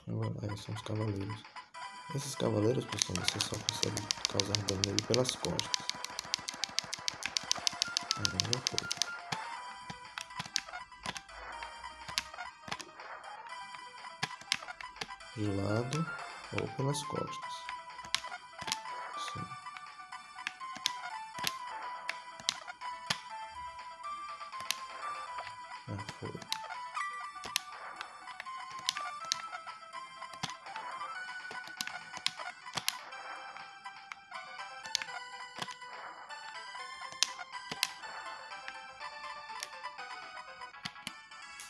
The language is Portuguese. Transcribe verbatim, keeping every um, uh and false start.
Aí são os cavaleiros. Esses cavaleiros, pessoal, você só consegue causar dano nele pelas costas. Aí já foi. De lado ou pelas costas.